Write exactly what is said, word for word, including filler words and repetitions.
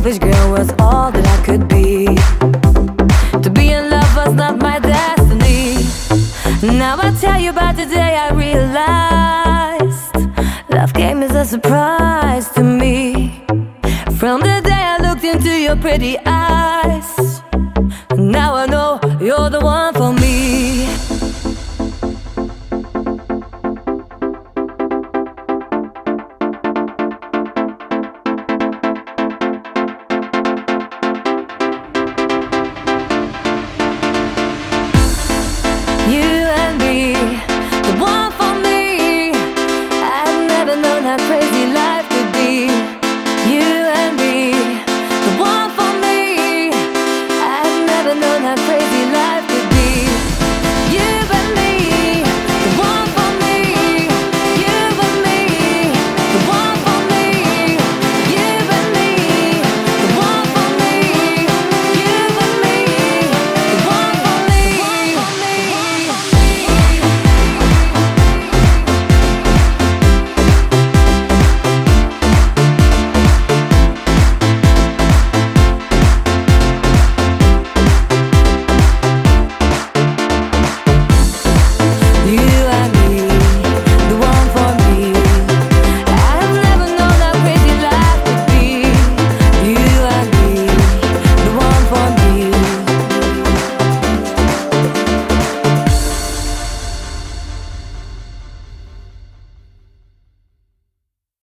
selfish girl was all that I could be. To be in love was not my destiny. Now I tell you about the day I realized love came as a surprise to me. From the day I looked into your pretty eyes, now I know you're the one for me.